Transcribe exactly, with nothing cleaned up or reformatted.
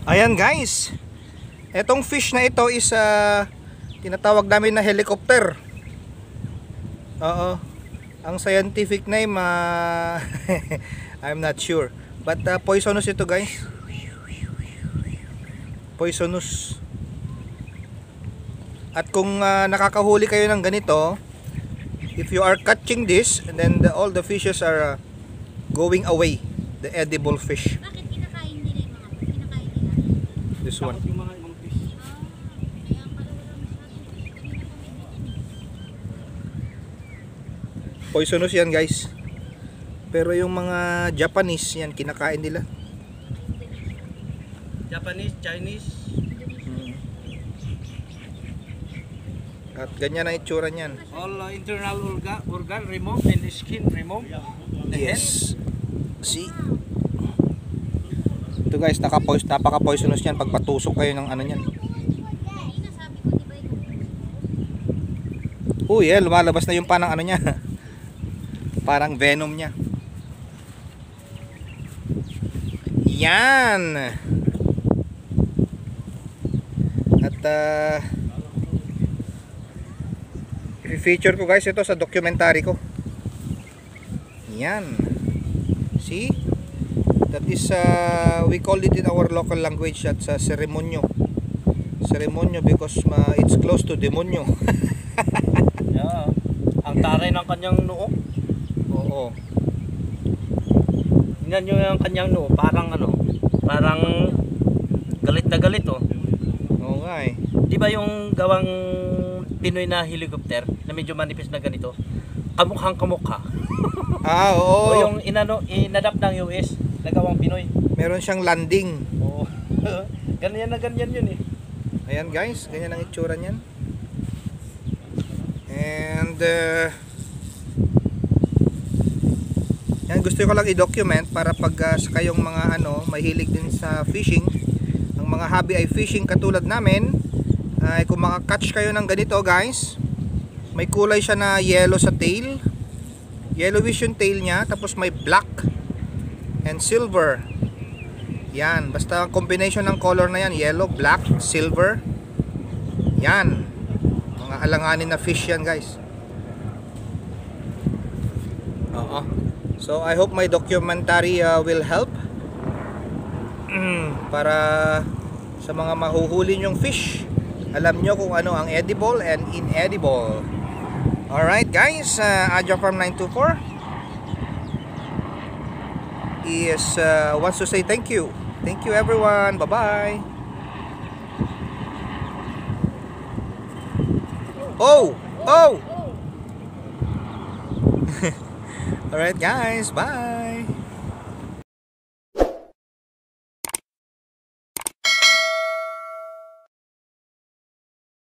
Ayan guys, etong fish na ito is uh, tinatawag namin na helicopter. Oo, ang scientific name uh, I'm not sure, but uh, poisonous ito guys. Poisonous. At kung uh, nakakahuli kayo ng ganito, if you are catching this and then the, all the fishes are uh, going away, the edible fish. Bakit kinakain nila yung mga kinakain nila? This one. Yung mga ibang fish. Ah, kaya pala wala masyado. Poisonous yan guys. Pero yung mga Japanese yan kinakain nila. Japanese, Chinese. Hmm. At ganyan ang itsura niyan. All uh, internal organ, organ remove and skin remove. The Yes. See? Ito guys, naka-pois, napaka-poisonous yan pag patusok kayo ng ano niyan. Sinasabi ko, di ba ikaw? Oh yeah, lumalabas na yung panang ano niya. Parang venom niya. Yan. At uh, i-feature ko guys ito sa documentary ko. Yan. See? That is uh, we call it in our local language at sa seremonyo. Seremonyo because uh, it's close to demonyo. Yeah. Ang taray ng kanyang noo. Oo. Tingnan nyo yung kanyang noo. Parang ano. Parang galit na galit oh. Oo nga eh. Di ba yung gawang Pinoy na helicopter na medyo manipis na ganito? Kamukhang kamukha. Ah, oo. O yung inano, inadapt ng U S na gawang Pinoy. Meron siyang landing. Oo. Ganyan na ganyan yun eh. Ayan guys, ganyan ang itsura niyan. And uh, yan, gusto ko lang i-document para pag uh, sa kayong mga ano, mahilig din sa fishing, ang mga hobby ay fishing katulad namin, ay kung maka-catch kayo ng ganito guys, may kulay siya na yellow sa tail, yellowish yung tail niya, tapos may black and silver. Yan, basta ang combination ng color na yan, yellow, black, silver. Yan, mga alanganin na fish yan guys. Oo. So I hope my documentary uh, will help para sa mga mahuhuli nyong fish, alam nyo kung ano ang edible and inedible. Alright guys, uh, Adja Farm nine two four is uh, wants to say thank you. Thank you everyone. Bye bye. Oh, oh. Alright guys, bye.